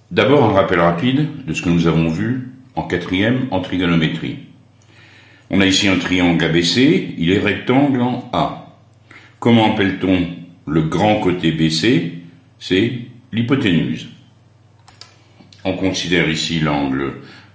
D'abord, un rappel rapide de ce que nous avons vu en quatrième en trigonométrie. On a ici un triangle ABC, il est rectangle en A. Comment appelle-t-on le grand côté BC? C'est l'hypoténuse. On considère ici l'angle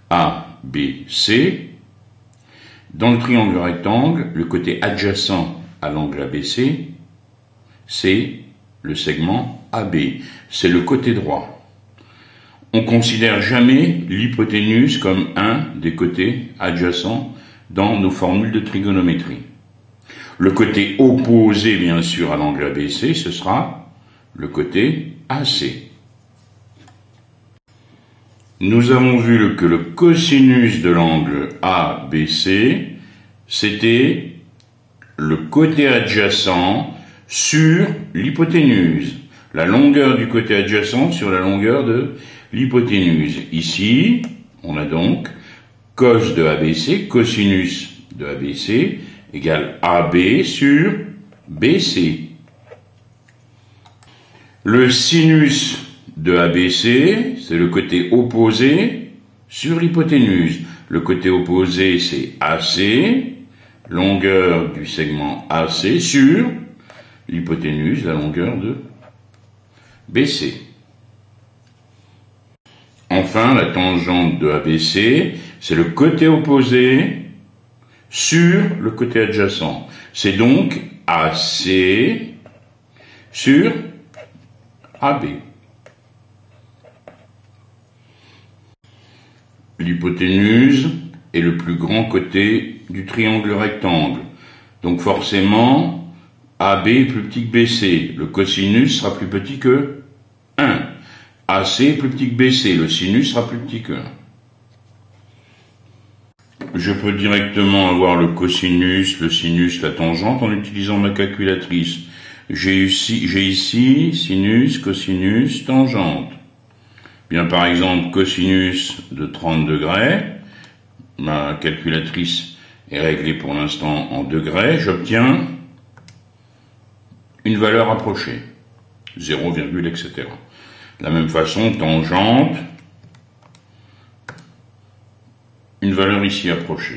ABC. Dans le triangle rectangle, le côté adjacent à l'angle ABC, c'est le segment AB. C'est le côté droit. On considère jamais l'hypoténuse comme un des côtés adjacents dans nos formules de trigonométrie. Le côté opposé, bien sûr, à l'angle ABC, ce sera le côté AC. Nous avons vu que le cosinus de l'angle ABC, c'était le côté adjacent sur l'hypoténuse. La longueur du côté adjacent sur la longueur de l'hypoténuse. Ici, on a donc cos de ABC, cosinus de ABC, égale AB sur BC. Le sinus de ABC, c'est le côté opposé sur l'hypoténuse. Le côté opposé, c'est AC, longueur du segment AC sur l'hypoténuse, la longueur de BC. Enfin, la tangente de ABC, c'est le côté opposé sur le côté adjacent. C'est donc AC sur AB. L'hypoténuse est le plus grand côté du triangle rectangle. Donc forcément, AB est plus petit que BC. Le cosinus sera plus petit que 1. AC est plus petit que BC. Le sinus sera plus petit que 1. Je peux directement avoir le cosinus, le sinus, la tangente en utilisant ma calculatrice. J'ai ici sinus, cosinus, tangente. Bien, par exemple, cosinus de 30 degrés. Ma calculatrice est réglée pour l'instant en degrés. J'obtiens une valeur approchée. 0, etc. De la même façon, tangente, une valeur ici approchée.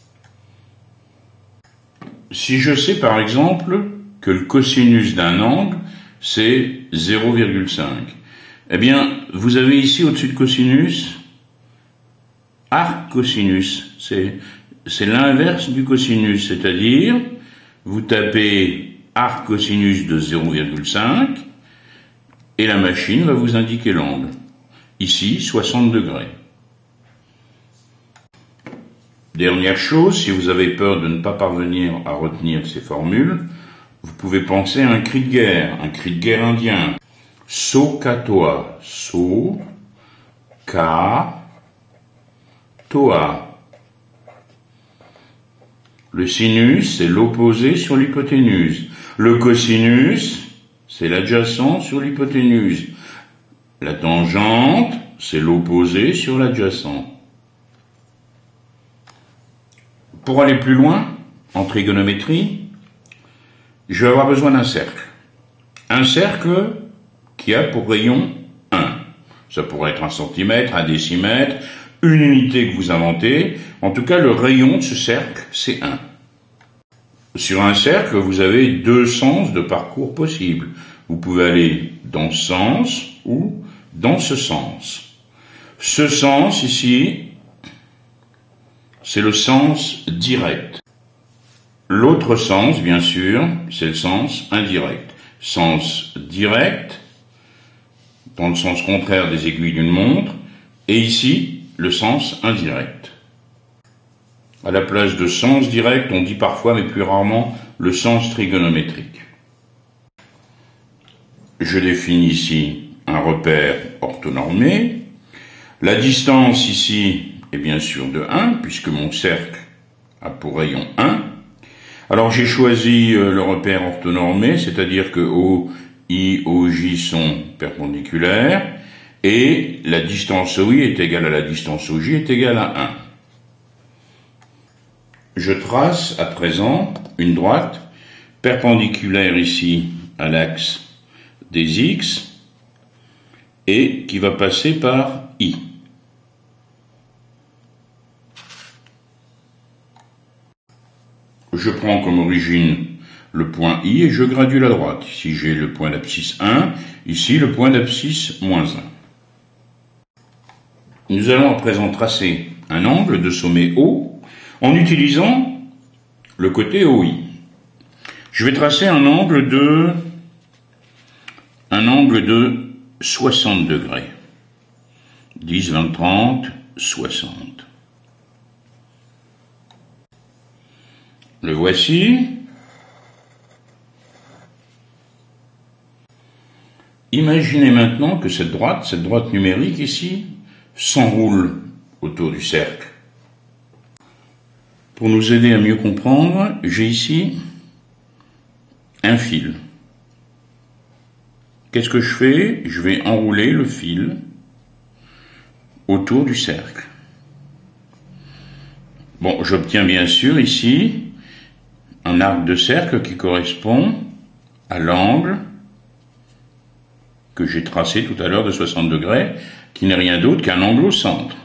Si je sais par exemple que le cosinus d'un angle, c'est 0,5, eh bien, vous avez ici au-dessus de cosinus, arc cosinus. C'est l'inverse du cosinus, c'est-à-dire, vous tapez arc cosinus de 0,5, et la machine va vous indiquer l'angle. Ici, 60 degrés. Dernière chose, si vous avez peur de ne pas parvenir à retenir ces formules, vous pouvez penser à un cri de guerre indien. So-ka-toa, so-ka-toa. Le sinus, c'est l'opposé sur l'hypoténuse. Le cosinus, c'est l'adjacent sur l'hypoténuse. La tangente, c'est l'opposé sur l'adjacent. Pour aller plus loin, en trigonométrie, je vais avoir besoin d'un cercle. Un cercle qui a pour rayon 1. Ça pourrait être 1 centimètre, 1 décimètre, une unité que vous inventez. En tout cas, le rayon de ce cercle, c'est 1. Sur un cercle, vous avez deux sens de parcours possibles. Vous pouvez aller dans ce sens ou dans ce sens. Ce sens ici, c'est le sens direct. L'autre sens, bien sûr, c'est le sens indirect. Sens direct, dans le sens contraire des aiguilles d'une montre, et ici, le sens indirect. À la place de sens direct, on dit parfois, mais plus rarement, le sens trigonométrique. Je définis ici un repère orthonormé. La distance ici est bien sûr de 1, puisque mon cercle a pour rayon 1. Alors j'ai choisi le repère orthonormé, c'est-à-dire que O, I, O, J sont perpendiculaires, et la distance OI est égale à la distance OJ est égale à 1. Je trace à présent une droite perpendiculaire ici à l'axe des X et qui va passer par I. Je prends comme origine le point I et je gradue la droite. Ici j'ai le point d'abscisse 1, ici le point d'abscisse moins 1. Nous allons à présent tracer un angle de sommet O en utilisant le côté OI. Je vais tracer un angle de 60 degrés. 10, 20, 30, 60. Le voici. Imaginez maintenant que cette droite numérique ici, s'enroule autour du cercle. Pour nous aider à mieux comprendre, j'ai ici un fil. Qu'est-ce que je fais? Je vais enrouler le fil autour du cercle. Bon, j'obtiens bien sûr ici un arc de cercle qui correspond à l'angle que j'ai tracé tout à l'heure de 60 degrés, qui n'est rien d'autre qu'un angle au centre.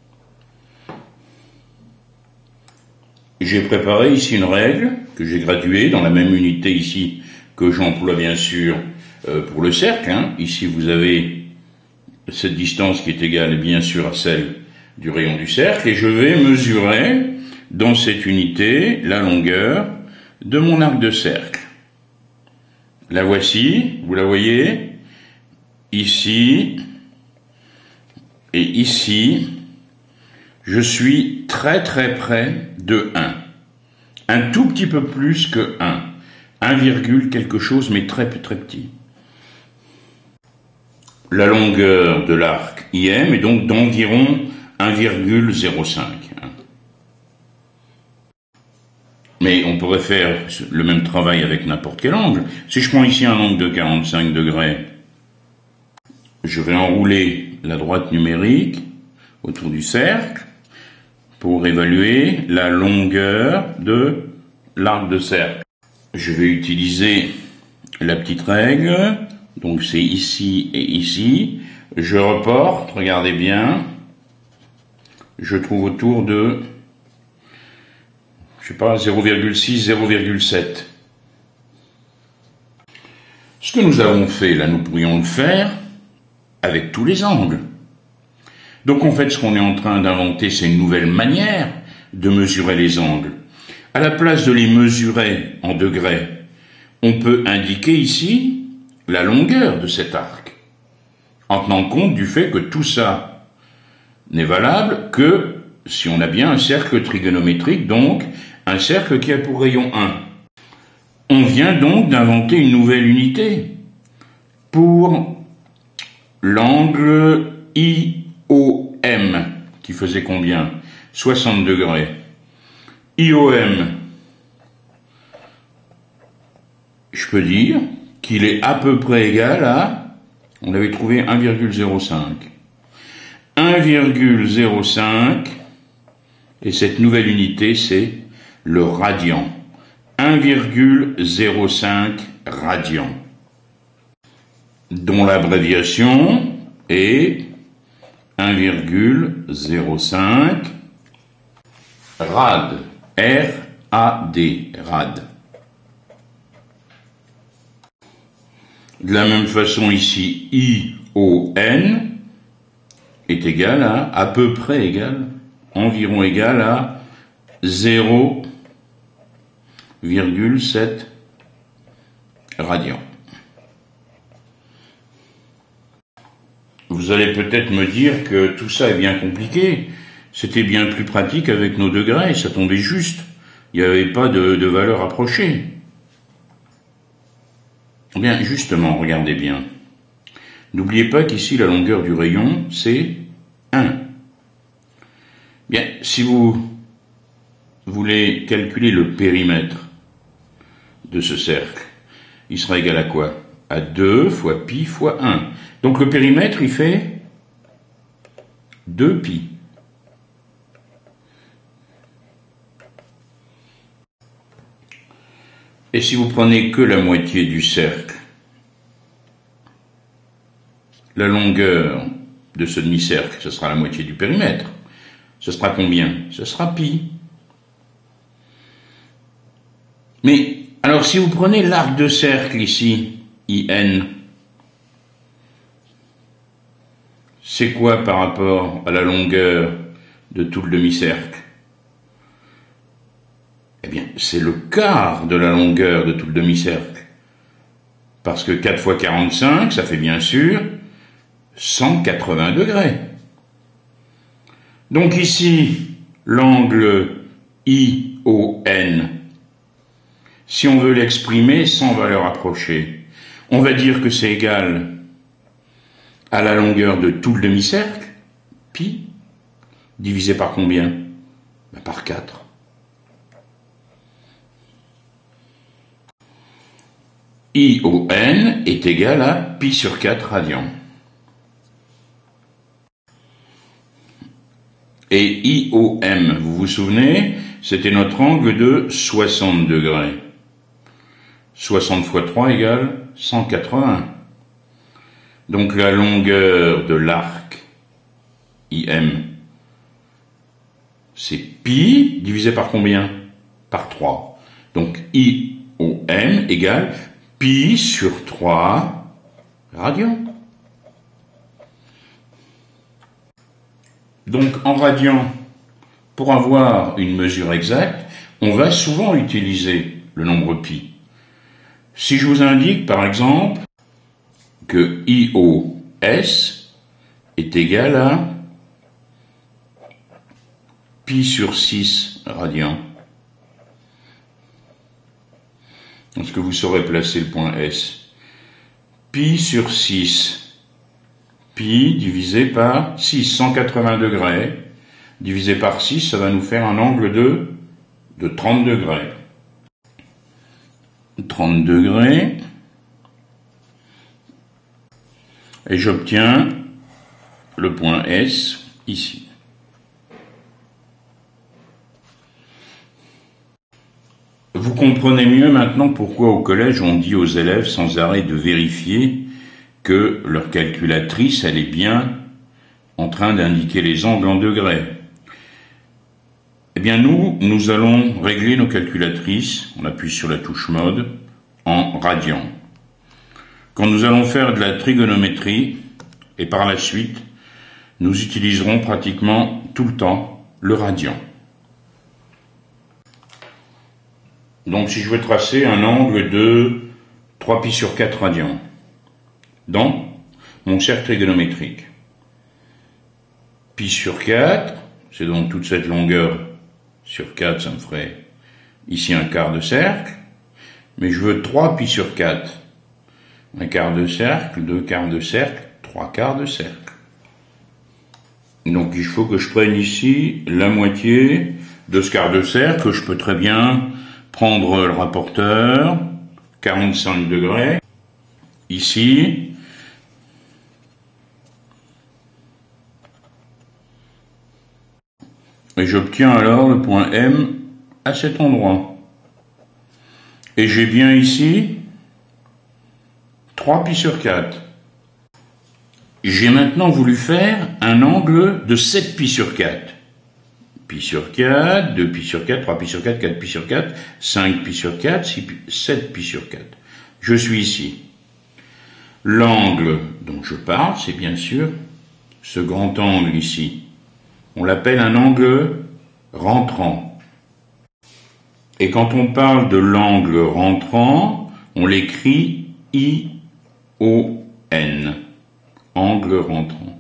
J'ai préparé ici une règle que j'ai graduée dans la même unité ici que j'emploie bien sûr pour le cercle. Ici vous avez cette distance qui est égale bien sûr à celle du rayon du cercle et je vais mesurer dans cette unité la longueur de mon arc de cercle. La voici, vous la voyez, ici et ici, je suis très très près de 1. Un tout petit peu plus que 1. 1, quelque chose, mais très très petit. La longueur de l'arc IM est donc d'environ 1,05. Mais on pourrait faire le même travail avec n'importe quel angle. Si je prends ici un angle de 45 degrés, je vais enrouler la droite numérique autour du cercle pour évaluer la longueur de l'arc de cercle. Je vais utiliser la petite règle, donc c'est ici et ici. Je reporte, regardez bien, je trouve autour de, je sais pas, 0,6, 0,7. Ce que nous avons fait, là, nous pourrions le faire avec tous les angles. Donc en fait, ce qu'on est en train d'inventer, c'est une nouvelle manière de mesurer les angles. À la place de les mesurer en degrés, on peut indiquer ici la longueur de cet arc, en tenant compte du fait que tout ça n'est valable que si on a bien un cercle trigonométrique, donc un cercle qui a pour rayon 1. On vient donc d'inventer une nouvelle unité pour l'angle IOM, qui faisait combien? 60 degrés. IOM, je peux dire qu'il est à peu près égal à, on avait trouvé 1,05. 1,05, et cette nouvelle unité, c'est le radian. 1,05 radian, dont l'abréviation est 1,05 rad, R-A-D, rad. De la même façon ici, I-O-N est égal à peu près égal, environ égal à 0,7 radian. Vous allez peut-être me dire que tout ça est bien compliqué. C'était bien plus pratique avec nos degrés, ça tombait juste. Il n'y avait pas de valeur approchée. Bien, justement, regardez bien. N'oubliez pas qu'ici, la longueur du rayon, c'est 1. Bien, si vous voulez calculer le périmètre de ce cercle, il sera égal à quoi? À 2 fois pi fois 1. Donc le périmètre, il fait 2 pi. Et si vous prenez que la moitié du cercle, la longueur de ce demi-cercle, ce sera la moitié du périmètre. Ce sera combien? Ce sera pi. Mais, alors si vous prenez l'arc de cercle ici, IN, c'est quoi par rapport à la longueur de tout le demi-cercle? Eh bien, c'est le quart de la longueur de tout le demi-cercle. Parce que 4 fois 45, ça fait bien sûr 180 degrés. Donc ici, l'angle ION, si on veut l'exprimer sans valeur approchée, on va dire que c'est égal à la longueur de tout le demi-cercle, pi, divisé par combien? Ben par 4. ION est égal à pi sur 4 radians. Et IOM, vous vous souvenez, c'était notre angle de 60 degrés. 60 fois 3 égale 180. Donc la longueur de l'arc IM, c'est pi divisé par combien? Par 3. Donc IOM égale pi sur 3 radians. Donc en radians, pour avoir une mesure exacte, on va souvent utiliser le nombre pi. Si je vous indique par exemple que IOS est égal à pi sur 6 radians, est-ce que vous saurez placer le point S? Pi sur 6, pi divisé par 6, 180 degrés, divisé par 6, ça va nous faire un angle de 30 degrés. 30 degrés, et j'obtiens le point S ici. Vous comprenez mieux maintenant pourquoi au collège on dit aux élèves sans arrêt de vérifier que leur calculatrice, elle est bien en train d'indiquer les angles en degrés. Eh bien nous allons régler nos calculatrices, on appuie sur la touche mode, en radians. Quand nous allons faire de la trigonométrie, et par la suite, nous utiliserons pratiquement tout le temps le radian. Donc si je veux tracer un angle de 3 pi sur 4 radians dans mon cercle trigonométrique, pi sur 4, c'est donc toute cette longueur sur 4, ça me ferait ici un quart de cercle, mais je veux 3 pi sur 4, un quart de cercle, 2 quarts de cercle, 3 quarts de cercle. Donc il faut que je prenne ici la moitié de ce quart de cercle, je peux très bien prendre le rapporteur, 45 degrés, ici, et j'obtiens alors le point M à cet endroit. Et j'ai bien ici 3 pi sur 4. J'ai maintenant voulu faire un angle de 7 pi sur 4. Pi sur 4, 2 pi sur 4, 3 pi sur 4, 4 pi sur 4, 5 pi sur 4, 7 pi sur 4. Je suis ici. L'angle dont je parle, c'est bien sûr ce grand angle ici. On l'appelle un angle rentrant. Et quand on parle de l'angle rentrant, on l'écrit ION. Angle rentrant.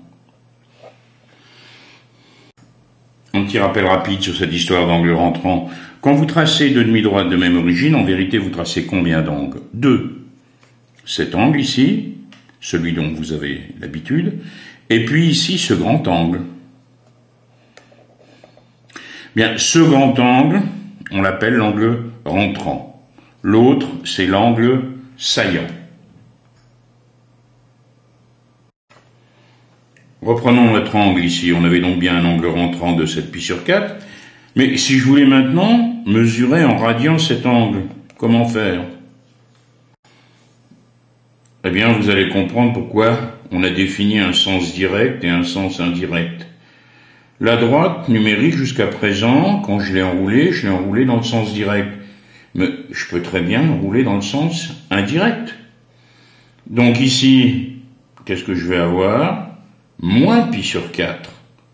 Un petit rappel rapide sur cette histoire d'angle rentrant. Quand vous tracez deux demi-droites de même origine, en vérité, vous tracez combien d'angles? 2. Cet angle ici, celui dont vous avez l'habitude, et puis ici, ce grand angle. Bien, ce grand angle, on l'appelle l'angle rentrant. L'autre, c'est l'angle saillant. Reprenons notre angle ici. On avait donc bien un angle rentrant de 7 pi sur 4. Mais si je voulais maintenant mesurer en radians cet angle, comment faire? Eh bien, vous allez comprendre pourquoi on a défini un sens direct et un sens indirect. La droite numérique, jusqu'à présent, quand je l'ai enroulée dans le sens direct. Mais je peux très bien l'enrouler dans le sens indirect. Donc ici, qu'est-ce que je vais avoir? Moins pi sur 4.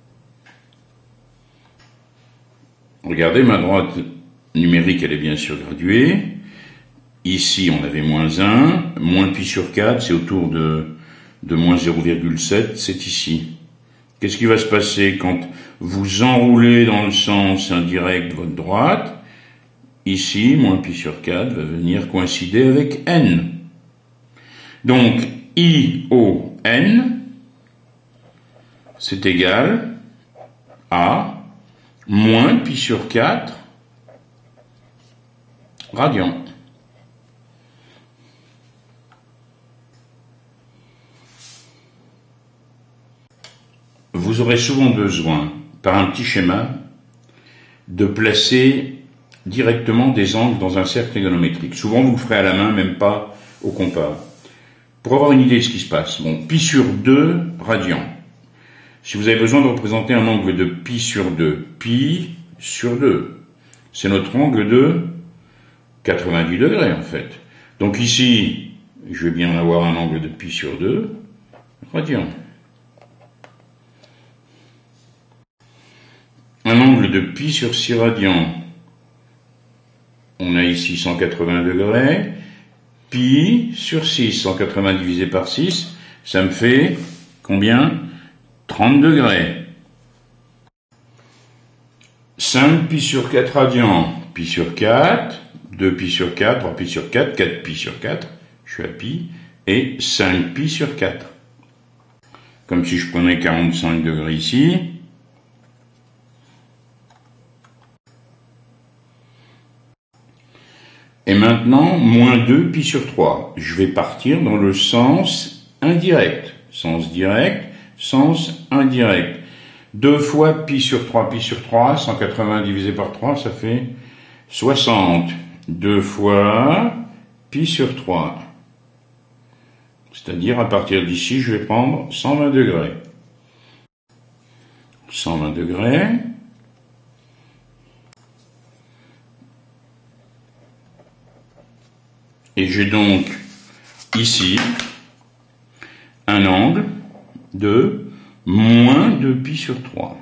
Regardez, ma droite numérique, elle est bien sûr graduée. Ici, on avait moins 1. Moins pi sur 4, c'est autour de moins 0,7. C'est ici. Qu'est-ce qui va se passer quand vous enroulez dans le sens indirect votre droite? Ici, moins pi sur 4 va venir coïncider avec n. Donc, ION, c'est égal à moins pi sur 4 radians. Vous aurez souvent besoin, par un petit schéma, de placer directement des angles dans un cercle trigonométrique. Souvent, vous le ferez à la main, même pas au compas. Pour avoir une idée de ce qui se passe, bon, pi sur 2 radians. Si vous avez besoin de représenter un angle de pi sur 2, c'est notre angle de 90 degrés en fait. Donc ici, je vais bien avoir un angle de pi sur 2 radians. Un angle de pi sur 6 radians. On a ici 180 degrés. Pi sur 6, 180 divisé par 6, ça me fait combien? 30 degrés. 5 pi sur 4 radians, pi sur 4, 2 pi sur 4, 3 pi sur 4, 4 pi sur 4, je suis à pi, et 5 pi sur 4. Comme si je prenais 45 degrés ici. Et maintenant, moins 2 pi sur 3. Je vais partir dans le sens indirect. Sens direct, sens indirect. 2 fois pi sur 3, 180 divisé par 3, ça fait 60. 2 fois pi sur 3. C'est-à-dire, à partir d'ici, je vais prendre 120 degrés. 120 degrés. Et j'ai donc ici un angle de moins 2 pi sur 3.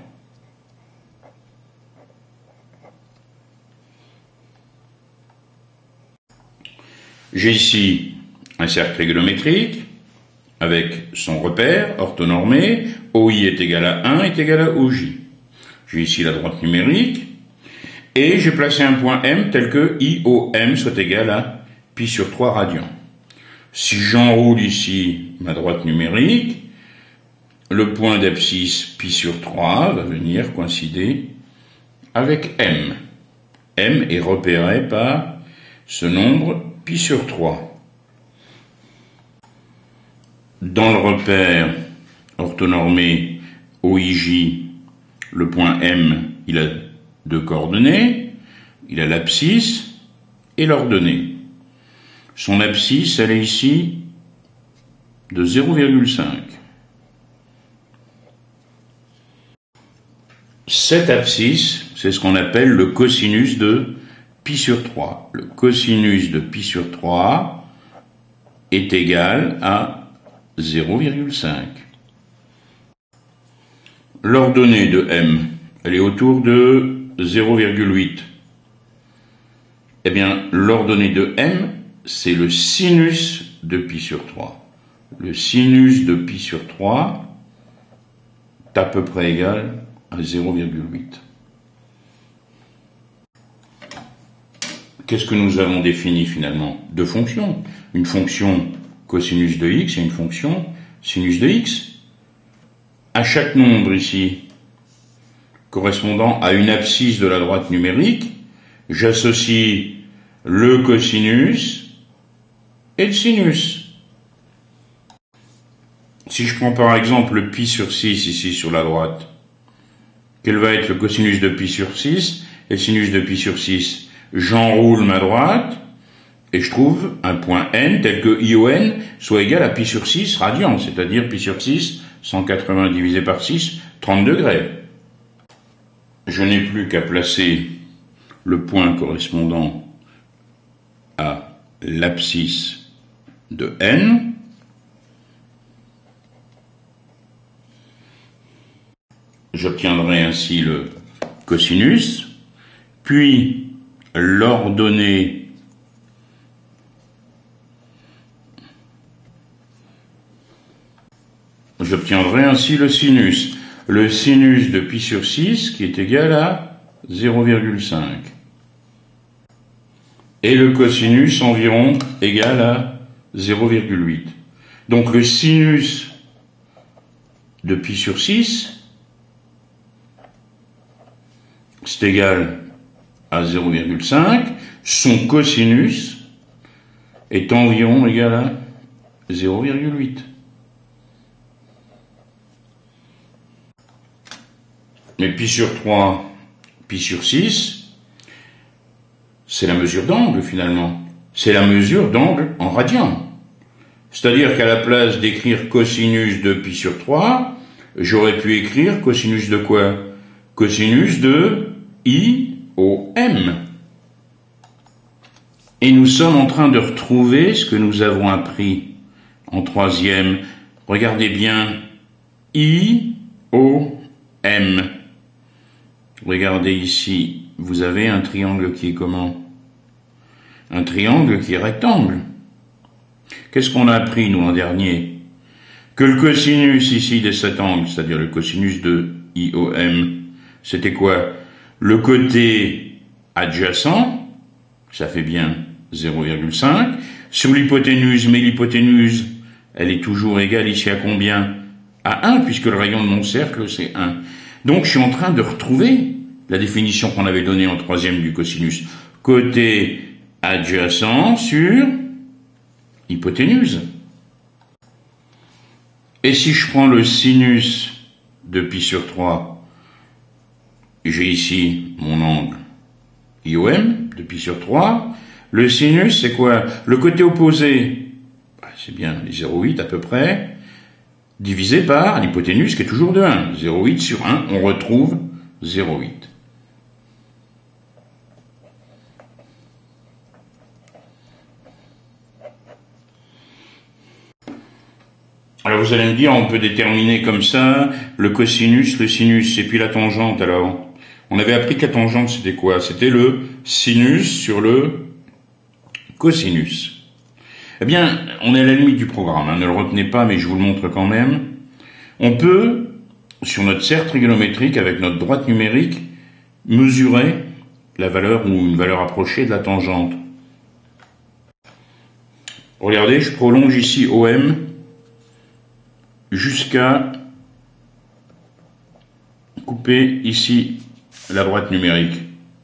J'ai ici un cercle trigonométrique avec son repère orthonormé. OI est égal à 1 est égal à OJ. J'ai ici la droite numérique et j'ai placé un point M tel que IOM soit égal à pi sur 3 radians. Si j'enroule ici ma droite numérique, le point d'abscisse pi sur 3 va venir coïncider avec M. M est repéré par ce nombre pi sur 3. Dans le repère orthonormé OIJ, le point M, il a deux coordonnées, il a l'abscisse et l'ordonnée. Son abscisse, elle est ici de 0,5. Cette abscisse, c'est ce qu'on appelle le cosinus de pi sur 3. Le cosinus de pi sur 3 est égal à 0,5. L'ordonnée de M, elle est autour de 0,8. Eh bien, l'ordonnée de M, c'est le sinus de pi sur 3. Le sinus de pi sur 3 est à peu près égal à 0,8. Qu'est-ce que nous avons défini finalement? Deux fonctions. Une fonction cosinus de x et une fonction sinus de x. À chaque nombre ici, correspondant à une abscisse de la droite numérique, j'associe le cosinus et le sinus. Si je prends par exemple le pi sur 6 ici sur la droite, quel va être le cosinus de pi sur 6 et le sinus de pi sur 6? J'enroule ma droite et je trouve un point n tel que ION soit égal à pi sur 6 radians, c'est-à-dire pi sur 6, 180 divisé par 6, 30 degrés. Je n'ai plus qu'à placer le point correspondant à l'abscisse de n. J'obtiendrai ainsi le cosinus, puis l'ordonnée j'obtiendrai ainsi le sinus. Le sinus de pi sur 6 qui est égal à 0,5. Et le cosinus environ égal à 0,8. Donc le sinus de pi sur 6 c'est égal à 0,5. Son cosinus est environ égal à 0,8. Mais pi sur 3, pi sur 6, c'est la mesure d'angle finalement. C'est la mesure d'angle en radians. C'est-à-dire qu'à la place d'écrire cosinus de pi sur 3, j'aurais pu écrire cosinus de quoi? Cosinus de IOM. Et nous sommes en train de retrouver ce que nous avons appris en troisième. Regardez bien, IOM. Regardez ici, vous avez un triangle qui est comment? Un triangle qui est rectangle. Qu'est-ce qu'on a appris, nous, l'an dernier? Que le cosinus ici de cet angle, c'est-à-dire le cosinus de IOM, c'était quoi? Le côté adjacent, ça fait bien 0,5, sur l'hypoténuse, mais l'hypoténuse, elle est toujours égale ici à combien? À 1, puisque le rayon de mon cercle, c'est 1. Donc, je suis en train de retrouver la définition qu'on avait donnée en troisième du cosinus. Côté adjacent sur hypoténuse. Et si je prends le sinus de pi sur 3, j'ai ici mon angle IOM de pi sur 3. Le sinus, c'est quoi? Le côté opposé, c'est bien les 0,8 à peu près, divisé par l'hypoténuse qui est toujours de 1. 0,8 sur 1, on retrouve 0,8. Alors vous allez me dire, on peut déterminer comme ça le cosinus, le sinus, et puis la tangente alors. On avait appris que la tangente c'était quoi? C'était le sinus sur le cosinus. Eh bien, on est à la limite du programme, hein, ne le retenez pas, mais je vous le montre quand même. On peut, sur notre serre trigonométrique, avec notre droite numérique, mesurer la valeur ou une valeur approchée de la tangente. Regardez, je prolonge ici OM jusqu'à couper ici la droite numérique.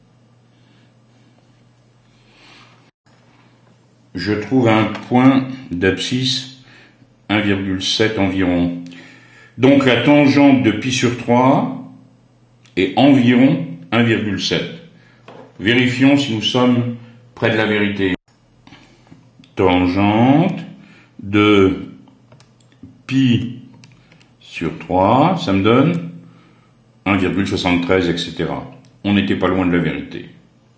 Je trouve un point d'abscisse 1,7 environ. Donc la tangente de pi sur 3 est environ 1,7. Vérifions si nous sommes près de la vérité. Tangente de pi sur 3, ça me donne 1,73, etc. On n'était pas loin de la vérité.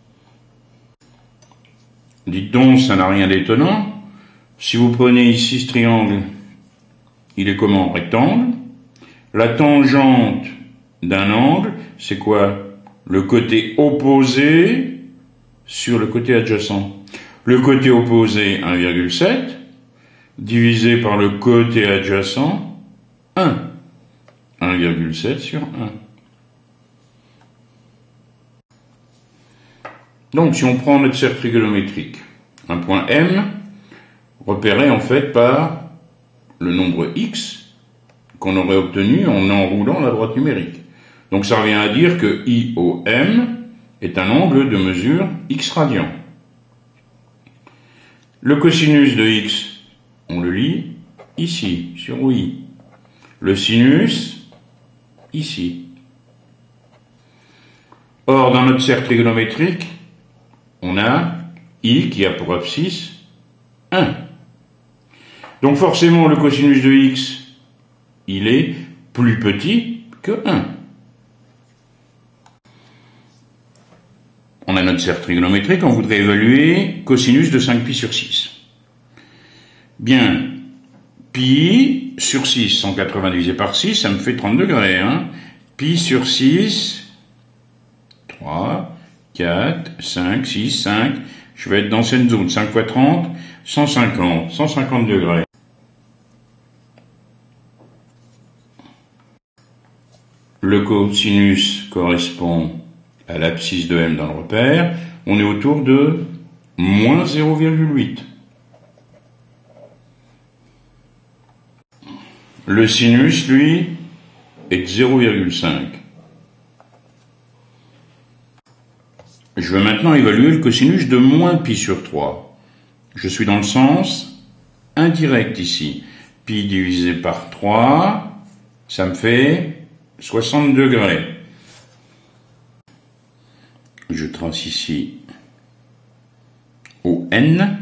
Dites donc, ça n'a rien d'étonnant. Si vous prenez ici ce triangle, il est comment? Rectangle. La tangente d'un angle, c'est quoi? Le côté opposé sur le côté adjacent. Le côté opposé, 1,7, divisé par le côté adjacent, 1. 1,7 sur 1. Donc, si on prend notre cercle trigonométrique, un point M, repéré en fait par le nombre x qu'on aurait obtenu en enroulant la droite numérique. Donc, ça revient à dire que IOM est un angle de mesure x radians. Le cosinus de x, on le lit ici, sur OI. Le sinus, ici. Or, dans notre cercle trigonométrique, on a I qui a pour abscisse 1. Donc forcément, le cosinus de x, il est plus petit que 1. On a notre cercle trigonométrique, on voudrait évaluer cosinus de 5pi sur 6. Bien, pi sur 6, 180 divisé par 6, ça me fait 30 degrés. Hein. Pi sur 6, 3, 4, 5, 6, 5. Je vais être dans cette zone. 5 fois 30, 150. 150 degrés. Le cosinus correspond à l'abscisse de m dans le repère. On est autour de moins 0,8. Le sinus, lui, est de 0,5. Je vais maintenant évaluer le cosinus de moins pi sur 3. Je suis dans le sens indirect ici. Pi divisé par 3, ça me fait 60 degrés. Je trace ici au n.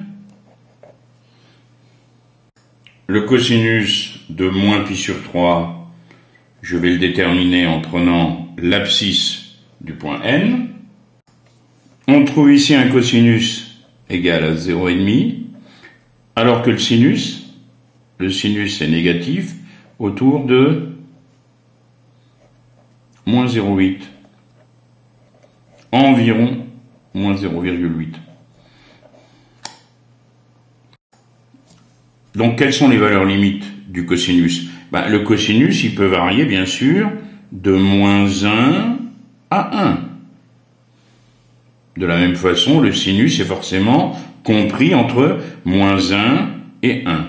Le cosinus de moins pi sur 3, je vais le déterminer en prenant l'abscisse du point n. On trouve ici un cosinus égal à 0,5, alors que le sinus est négatif autour de moins 0,8. Environ moins 0,8. Donc, quelles sont les valeurs limites du cosinus? Le cosinus, il peut varier, bien sûr, de moins 1 à 1. De la même façon, le sinus est forcément compris entre moins 1 et 1.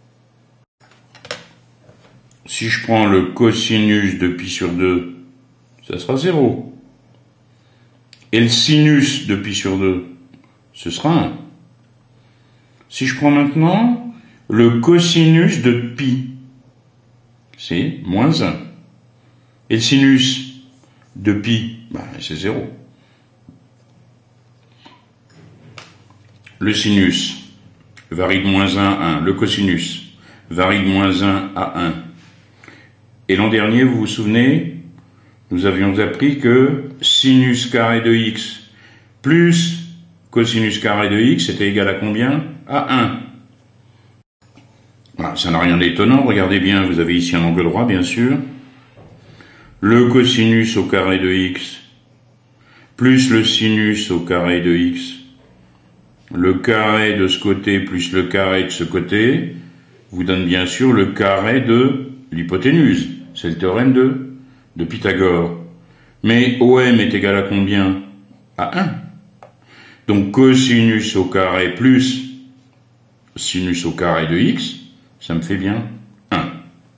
Si je prends le cosinus de pi sur 2, ça sera 0. Et le sinus de pi sur 2, ce sera 1. Si je prends maintenant le cosinus de pi, c'est moins 1. Et le sinus de pi, c'est 0. Le sinus varie de moins 1 à 1. Le cosinus varie de moins 1 à 1. Et l'an dernier, vous vous souvenez, nous avions appris que sinus carré de x plus cosinus carré de x était égal à combien? À 1. Voilà, ça n'a rien d'étonnant. Regardez bien, vous avez ici un angle droit, bien sûr. Le cosinus au carré de x plus le sinus au carré de x. Le carré de ce côté plus le carré de ce côté vous donne bien sûr le carré de l'hypoténuse. C'est le théorème de Pythagore. Mais OM est égal à combien? À 1. Donc cosinus au carré plus sinus au carré de x, ça me fait bien 1.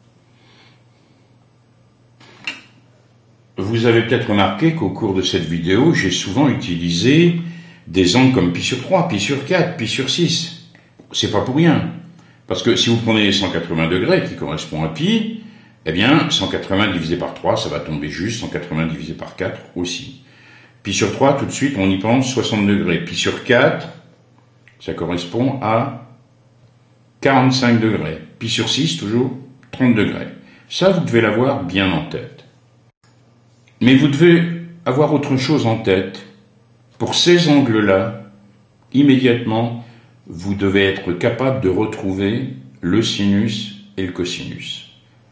Vous avez peut-être remarqué qu'au cours de cette vidéo, j'ai souvent utilisé des angles comme pi sur 3, pi sur 4, pi sur 6. C'est pas pour rien. Parce que si vous prenez 180 degrés, qui correspond à pi, eh bien, 180 divisé par 3, ça va tomber juste, 180 divisé par 4 aussi. Pi sur 3, tout de suite, on y pense 60 degrés. Pi sur 4, ça correspond à 45 degrés. Pi sur 6, toujours 30 degrés. Ça, vous devez l'avoir bien en tête. Mais vous devez avoir autre chose en tête. Pour ces angles-là, immédiatement, vous devez être capable de retrouver le sinus et le cosinus.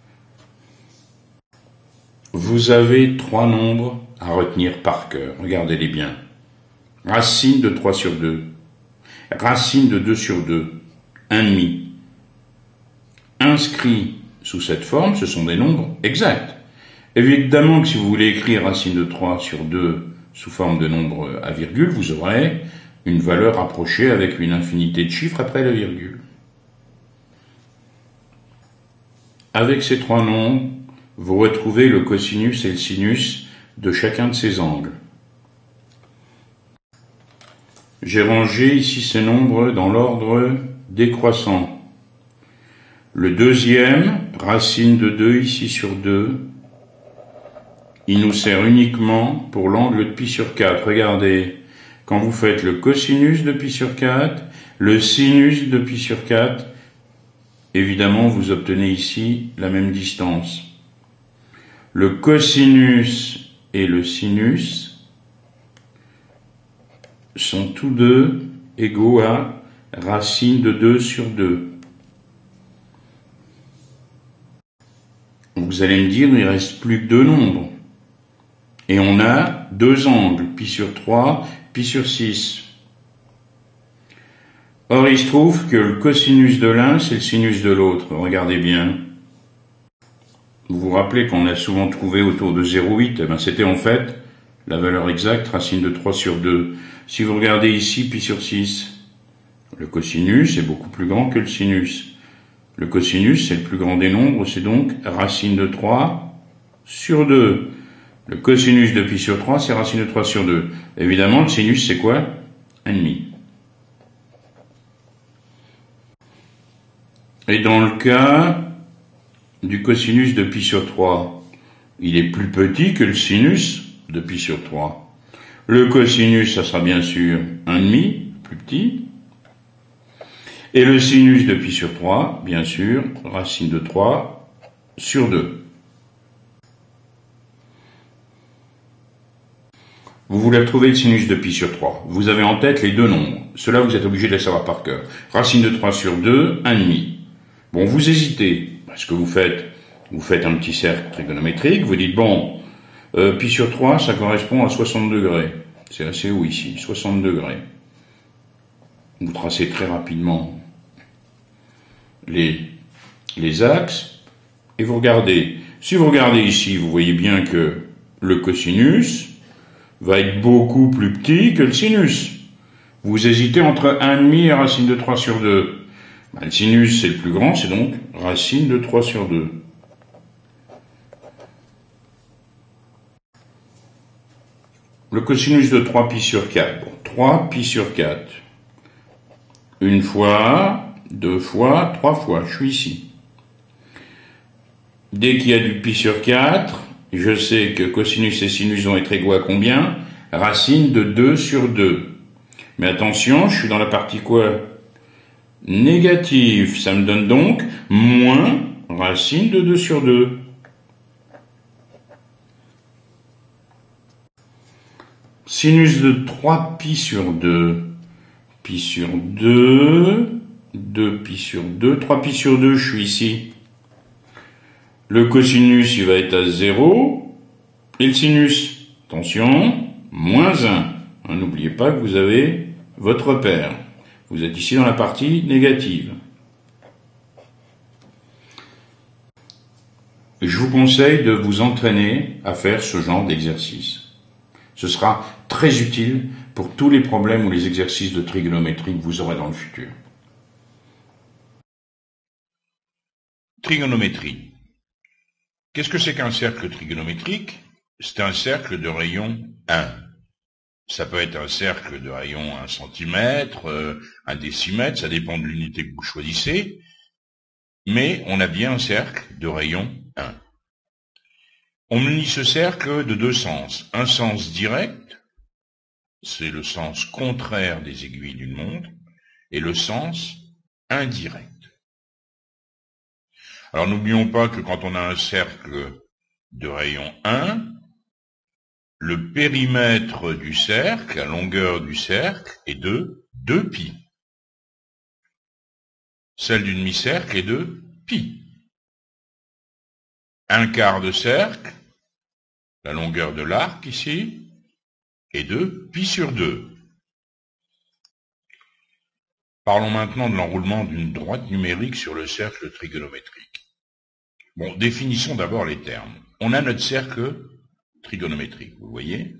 Vous avez 3 nombres à retenir par cœur. Regardez-les bien. Racine de 3 sur 2. Racine de 2 sur 2. 1,5. Inscrits sous cette forme, ce sont des nombres exacts. Évidemment que si vous voulez écrire racine de 3 sur 2 sous forme de nombre à virgule, vous aurez une valeur approchée avec une infinité de chiffres après la virgule. Avec ces 3 nombres, vous retrouvez le cosinus et le sinus de chacun de ces angles. J'ai rangé ici ces nombres dans l'ordre décroissant. Le deuxième, racine de 2 ici sur 2, il nous sert uniquement pour l'angle de pi sur 4. Regardez, quand vous faites le cosinus de pi sur 4, le sinus de pi sur 4, évidemment, vous obtenez ici la même distance. Le cosinus et le sinus sont tous deux égaux à racine de 2 sur 2. Vous allez me dire, il ne reste plus que deux nombres. Et on a deux angles, pi sur 3, pi sur 6. Or, il se trouve que le cosinus de l'un, c'est le sinus de l'autre. Regardez bien. Vous vous rappelez qu'on a souvent trouvé autour de 0,8. Eh bien, c'était en fait la valeur exacte, racine de 3 sur 2. Si vous regardez ici, pi sur 6, le cosinus est beaucoup plus grand que le sinus. Le cosinus, c'est le plus grand des nombres, c'est donc racine de 3 sur 2. Le cosinus de pi sur 3, c'est racine de 3 sur 2. Évidemment, le sinus, c'est quoi? 1,5. Et dans le cas du cosinus de pi sur 3, il est plus petit que le sinus de pi sur 3. Le cosinus, ça sera bien sûr 1,5, plus petit. Et le sinus de pi sur 3, bien sûr, racine de 3 sur 2. Vous voulez retrouver le sinus de pi sur 3. Vous avez en tête les deux nombres. Cela, vous êtes obligé de les savoir par cœur. Racine de 3 sur 2, 1,5. Bon, vous hésitez. Ce que vous faites un petit cercle trigonométrique. Vous dites, bon, pi sur 3, ça correspond à 60 degrés. C'est assez haut ici, 60 degrés. Vous tracez très rapidement les axes, et vous regardez. Si vous regardez ici, vous voyez bien que le cosinus va être beaucoup plus petit que le sinus. Vous hésitez entre 1,5 et racine de 3 sur 2. Ben, le sinus, c'est le plus grand, c'est donc racine de 3 sur 2. Le cosinus de 3pi sur 4. Bon, 3pi sur 4. Une fois, deux fois, trois fois, je suis ici. Dès qu'il y a du pi sur 4, je sais que cosinus et sinus vont être égaux à combien? Racine de 2 sur 2. Mais attention, je suis dans la partie quoi? Négative. Ça me donne donc moins racine de 2 sur 2. Sinus de 3pi sur 2. Pi sur 2. 2pi sur 2. 3pi sur 2, je suis ici. Le cosinus, il va être à 0. Et le sinus, attention, moins 1. N'oubliez pas que vous avez votre repère. Vous êtes ici dans la partie négative. Je vous conseille de vous entraîner à faire ce genre d'exercice. Ce sera très utile pour tous les problèmes ou les exercices de trigonométrie que vous aurez dans le futur. Trigonométrie. Qu'est-ce que c'est qu'un cercle trigonométrique? C'est un cercle de rayon 1. Ça peut être un cercle de rayon 1 cm, 1 décimètre, ça dépend de l'unité que vous choisissez, mais on a bien un cercle de rayon 1. On munit ce cercle de deux sens. Un sens direct, c'est le sens contraire des aiguilles d'une montre, et le sens indirect. Alors n'oublions pas que quand on a un cercle de rayon 1, le périmètre du cercle, la longueur du cercle, est de 2pi. Celle du demi-cercle est de pi. Un quart de cercle, la longueur de l'arc ici, est de pi sur 2. Parlons maintenant de l'enroulement d'une droite numérique sur le cercle trigonométrique. Bon, définissons d'abord les termes. On a notre cercle trigonométrique, vous voyez.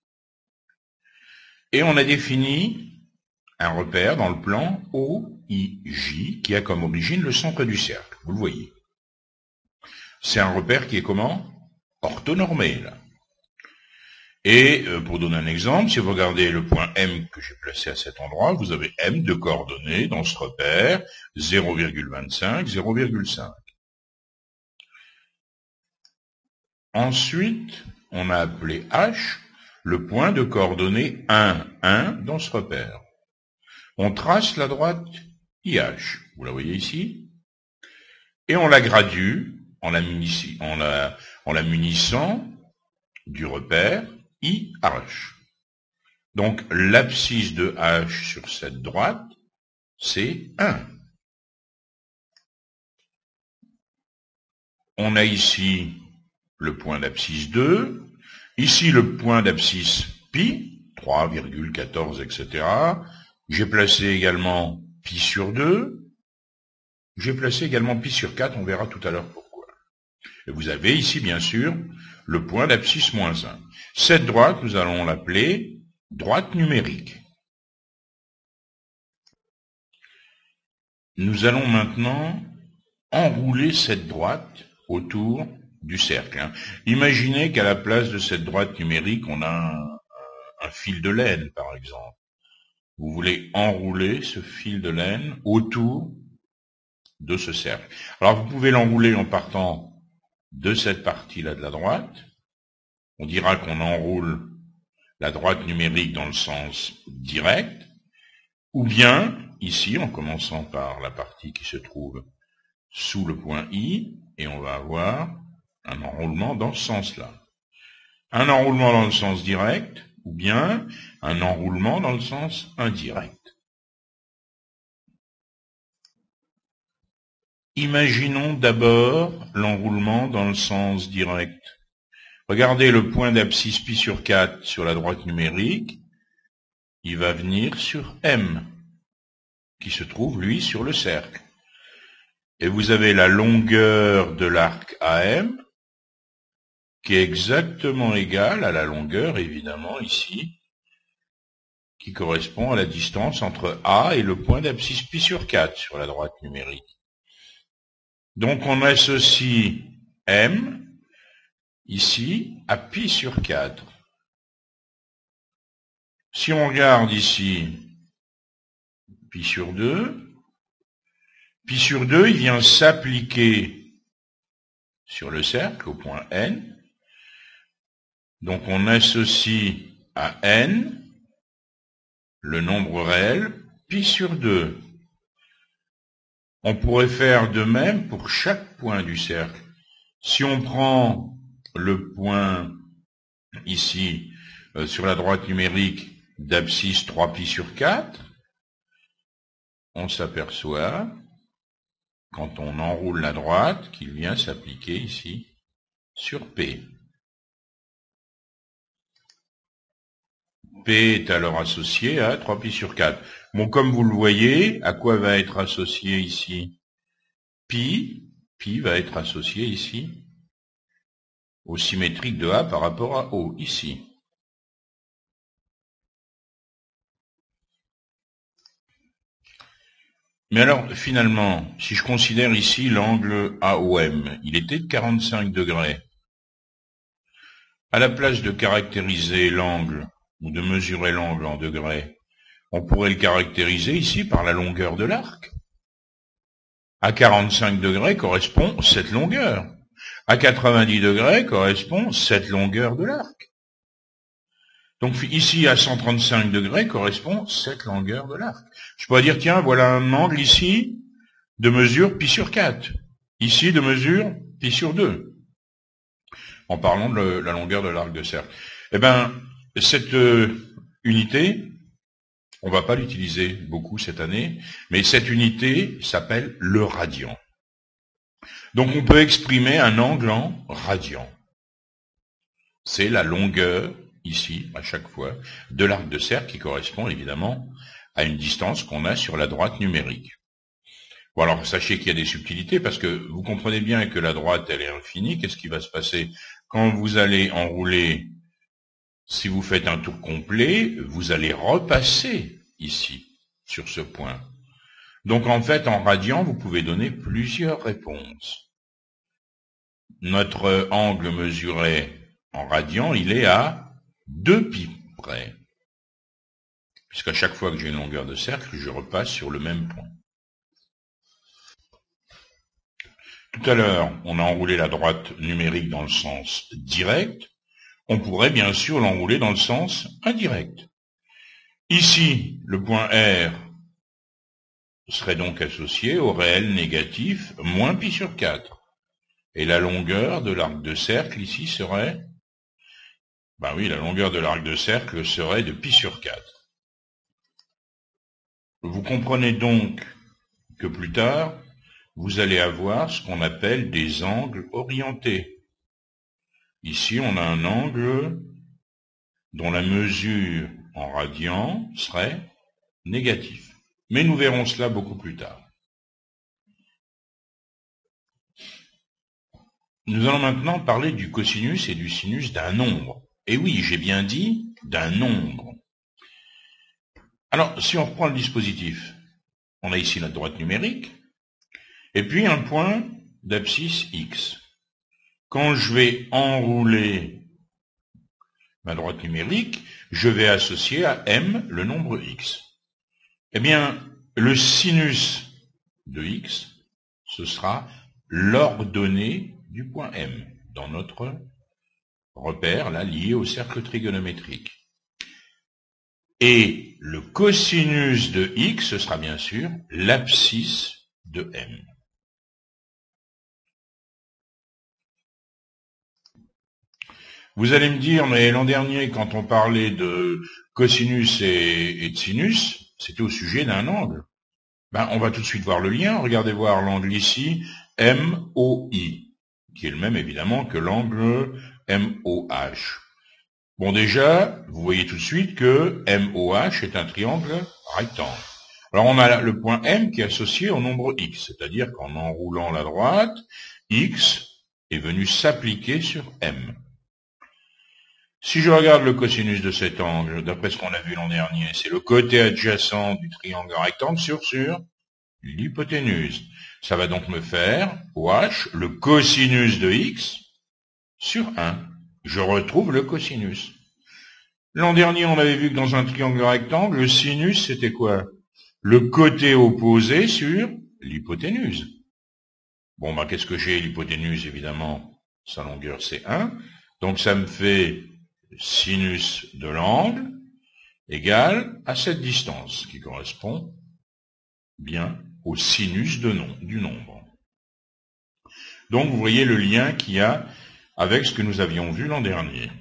Et on a défini un repère dans le plan OIJ qui a comme origine le centre du cercle, vous le voyez. C'est un repère qui est comment? Orthonormé, là. Et pour donner un exemple, si vous regardez le point M que j'ai placé à cet endroit, vous avez M de coordonnées dans ce repère, 0,25, 0,5. Ensuite, on a appelé H le point de coordonnées 1, 1 dans ce repère. On trace la droite IH, vous la voyez ici, et on la gradue en la munissant du repère IH. Donc l'abscisse de H sur cette droite, c'est 1. On a ici le point d'abscisse 2, ici le point d'abscisse pi, 3,14, etc. J'ai placé également pi sur 2, j'ai placé également pi sur 4, on verra tout à l'heure pourquoi. Et vous avez ici, bien sûr, le point d'abscisse moins 1. Cette droite, nous allons l'appeler droite numérique. Nous allons maintenant enrouler cette droite autour du cercle. Imaginez qu'à la place de cette droite numérique, on a un fil de laine, par exemple. Vous voulez enrouler ce fil de laine autour de ce cercle. Alors vous pouvez l'enrouler en partant de cette partie-là de la droite. On dira qu'on enroule la droite numérique dans le sens direct, ou bien, ici, en commençant par la partie qui se trouve sous le point I, et on va avoir un enroulement dans ce sens-là. Un enroulement dans le sens direct, ou bien un enroulement dans le sens indirect. Imaginons d'abord l'enroulement dans le sens direct. Regardez le point d'abscisse pi sur 4 sur la droite numérique, il va venir sur M, qui se trouve, lui, sur le cercle. Et vous avez la longueur de l'arc AM, qui est exactement égale à la longueur, évidemment, ici, qui correspond à la distance entre A et le point d'abscisse pi sur 4 sur la droite numérique. Donc on associe M, ici, à pi sur 4. Si on regarde ici, pi sur 2, il vient s'appliquer sur le cercle, au point N. Donc on associe à N le nombre réel, pi sur 2. On pourrait faire de même pour chaque point du cercle. Si on prend le point ici, sur la droite numérique, d'abscisse 3pi sur 4, on s'aperçoit, quand on enroule la droite, qu'il vient s'appliquer ici sur P. P est alors associé à 3pi sur 4. Bon, comme vous le voyez, à quoi va être associé ici Pi va être associé ici au symétrique de A par rapport à O, ici. Mais alors, finalement, si je considère ici l'angle AOM, il était de 45 degrés. À la place de caractériser l'angle, ou de mesurer l'angle en degrés, on pourrait le caractériser ici par la longueur de l'arc. À 45 degrés correspond cette longueur. À 90 degrés correspond cette longueur de l'arc. Donc ici, à 135 degrés correspond cette longueur de l'arc. Je pourrais dire, tiens, voilà un angle ici de mesure pi sur 4. Ici, de mesure pi sur 2. En parlant de la longueur de l'arc de cercle. Eh bien, cette unité, on va pas l'utiliser beaucoup cette année, mais cette unité s'appelle le radian. Donc on peut exprimer un angle en radian. C'est la longueur, ici, à chaque fois, de l'arc de cercle qui correspond évidemment à une distance qu'on a sur la droite numérique. Bon alors, sachez qu'il y a des subtilités, parce que vous comprenez bien que la droite, elle est infinie. Qu'est-ce qui va se passer quand vous allez enrouler? Si vous faites un tour complet, vous allez repasser ici, sur ce point. Donc en fait, en radian, vous pouvez donner plusieurs réponses. Notre angle mesuré en radian, il est à 2 pi près. Puisqu'à chaque fois que j'ai une longueur de cercle, je repasse sur le même point. Tout à l'heure, on a enroulé la droite numérique dans le sens direct. on pourrait bien sûr l'enrouler dans le sens indirect. Ici, le point R serait donc associé au réel négatif moins pi sur 4. Et la longueur de l'arc de cercle ici serait, la longueur de l'arc de cercle serait de pi sur 4. Vous comprenez donc que plus tard, vous allez avoir ce qu'on appelle des angles orientés. Ici, on a un angle dont la mesure en radians serait négative. Mais nous verrons cela beaucoup plus tard. Nous allons maintenant parler du cosinus et du sinus d'un nombre. Et oui, j'ai bien dit d'un nombre. Alors, si on reprend le dispositif, on a ici la droite numérique, et puis un point d'abscisse x. Quand je vais enrouler ma droite numérique, je vais associer à m le nombre x. Eh bien, le sinus de x, ce sera l'ordonnée du point M, dans notre repère, là, lié au cercle trigonométrique. Et le cosinus de x, ce sera bien sûr l'abscisse de M. Vous allez me dire, mais l'an dernier, quand on parlait de cosinus et de sinus, c'était au sujet d'un angle. On va tout de suite voir le lien. Regardez voir l'angle ici, MOI, qui est le même évidemment que l'angle MOH. Bon, déjà, vous voyez tout de suite que MOH est un triangle rectangle. Alors on a le point M qui est associé au nombre x, c'est-à-dire qu'en enroulant la droite, x est venu s'appliquer sur M. Si je regarde le cosinus de cet angle, d'après ce qu'on a vu l'an dernier, c'est le côté adjacent du triangle rectangle sur l'hypoténuse. Ça va donc me faire, OH, le cosinus de x sur 1. Je retrouve le cosinus. L'an dernier, on avait vu que dans un triangle rectangle, le sinus, c'était quoi? Le côté opposé sur l'hypoténuse. Bon, qu'est-ce que j'ai? L'hypoténuse, évidemment, sa longueur, c'est 1. Donc, ça me fait sinus de l'angle égale à cette distance, qui correspond bien au sinus du nombre. Donc, vous voyez le lien qu'il y a avec ce que nous avions vu l'an dernier.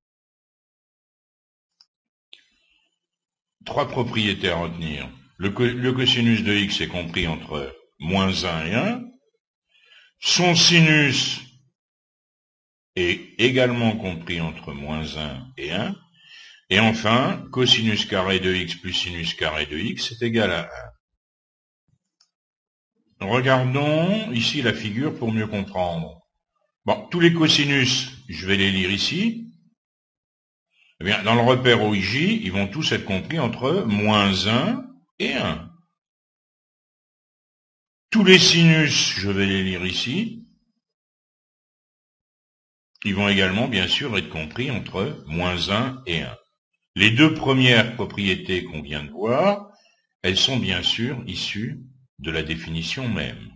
Trois propriétés à retenir. Le cosinus de x est compris entre moins 1 et 1. Son sinus est également compris entre moins 1 et 1. Et enfin, cosinus carré de x plus sinus carré de x est égal à 1. Regardons ici la figure pour mieux comprendre. Bon, tous les cosinus, je vais les lire ici. Eh bien, dans le repère OIJ, ils vont tous être compris entre moins 1 et 1. Tous les sinus, je vais les lire ici. Ils vont également, bien sûr, être compris entre moins 1 et 1. Les deux premières propriétés qu'on vient de voir, elles sont bien sûr issues de la définition même.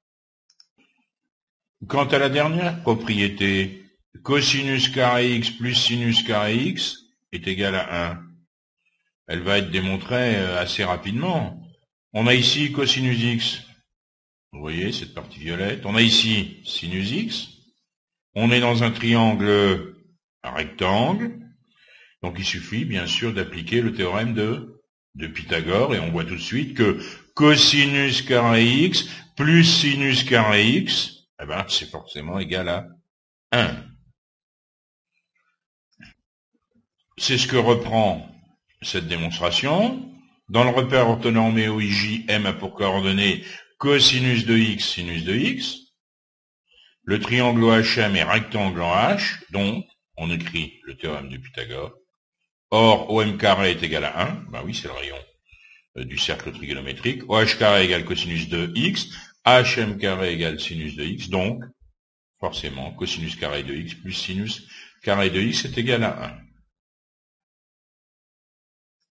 Quant à la dernière propriété, cosinus carré x plus sinus carré x est égal à 1. Elle va être démontrée assez rapidement. On a ici cosinus x. Vous voyez cette partie violette. On a ici sinus x. On est dans un triangle rectangle. Donc il suffit bien sûr d'appliquer le théorème de Pythagore et on voit tout de suite que cosinus carré x plus sinus carré x, c'est forcément égal à 1. C'est ce que reprend cette démonstration. Dans le repère orthonormé OIJ, M a pour coordonnées cosinus de x, sinus de x. Le triangle OHM est rectangle en H, donc on écrit le théorème de Pythagore. Or, OM carré est égal à 1. Oui, c'est le rayon du cercle trigonométrique. OH carré égale cosinus de x. HM carré égale sinus de x. Donc, forcément, cosinus carré de x plus sinus carré de x est égal à 1.